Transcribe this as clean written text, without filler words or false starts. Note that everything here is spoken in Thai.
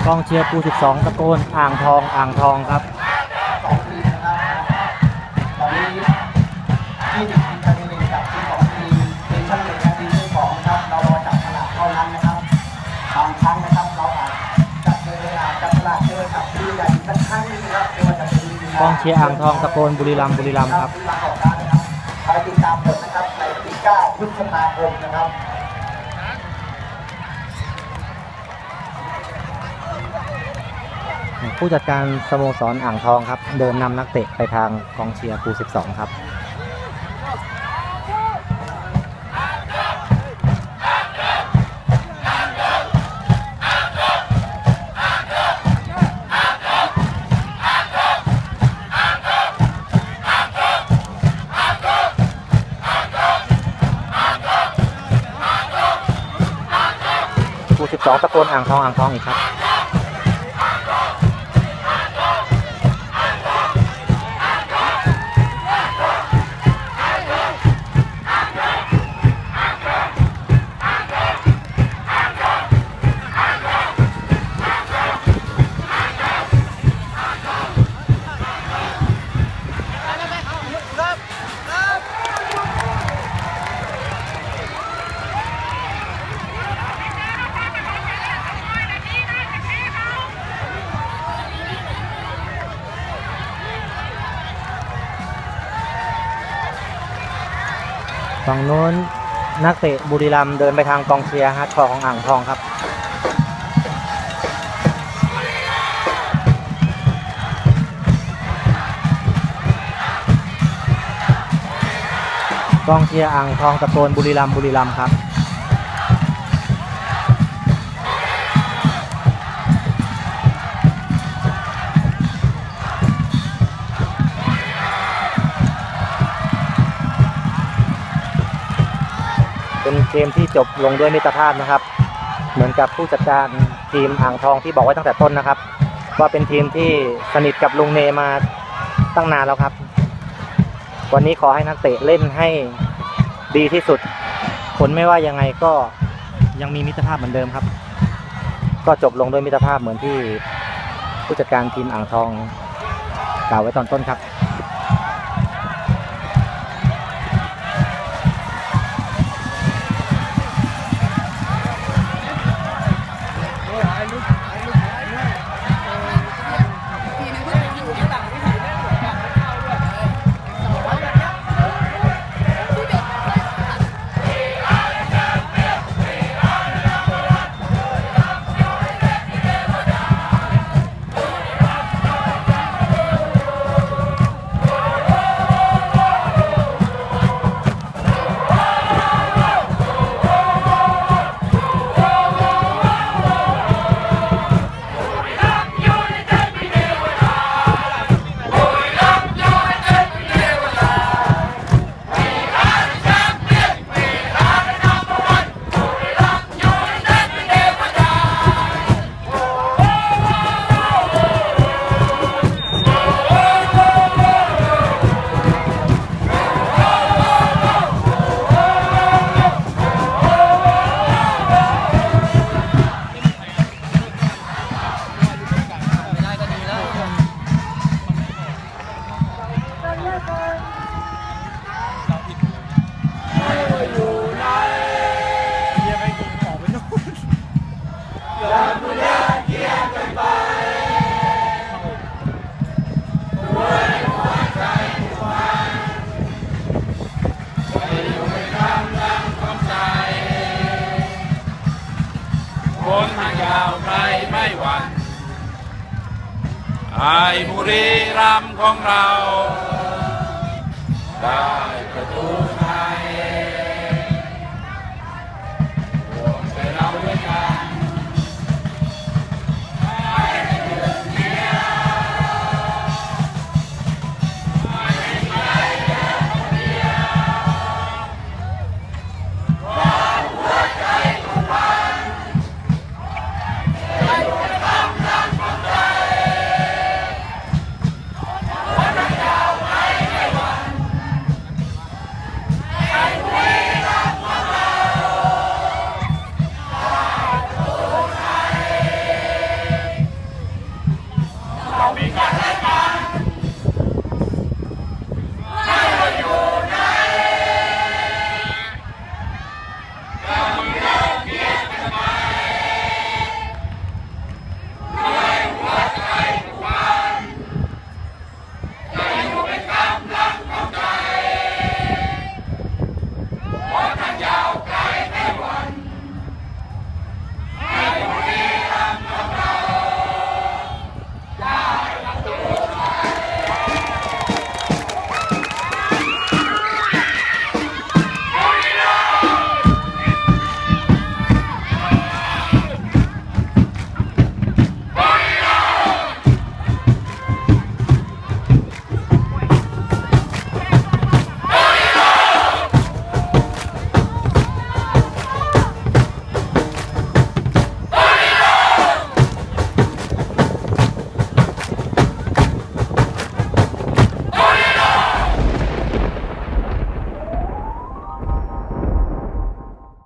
องเชียร์ปู12ตะโกนอ่างทองอ่างทองครับตอนนี้ที่ทีมการเงินกับทีมของทีมเป็นชั้นหนึ่งและทีมที่สองนะครับเรารอจับฉลากเท่านั้นนะครับบางครั้งนะครับเราอาจจับฉลากเจอกับทีมใหญ่สักครั้งนึงนะครับไม่ว่าจะเป็นกองเชียร์อ่างทองตะโกนบุรีรัมย์ครับไปติดตามผลนะครับในวันที่9 พฤษภาคมนะครับผู้จัดการสโมสรอ่างทองครับเดินนำนักเตะไปทางกองเชียร์ปู12ครับปู12ตะโกนอ่างทองอีกครับฝั่งโน้นนักเตะบุรีรัมย์เดินไปทางกองเชียร์ฮาร์ดคอร์ของอ่างทองครับกองเชียร์อ่างทองตะโกนบุรีรัมย์ครับเป็นเกมที่จบลงด้วยมิตรภาพนะครับเหมือนกับผู้จัดการทีมอ่างทองที่บอกไว้ตั้งแต่ต้นนะครับว่าเป็นทีมที่สนิทกับลุงเนมาตั้งนานแล้วครับวันนี้ขอให้นักเตะเล่นให้ดีที่สุดผลไม่ว่ายังไงก็ยังมีมิตรภาพเหมือนเดิมครับก็จบลงด้วยมิตรภาพเหมือนที่ผู้จัดการทีมอ่างทองกล่าวไว้ตอนต้นครับคนทางยาวไกลไม่หวั่นไอ้บุรีรัมย์ของเราได้ประตู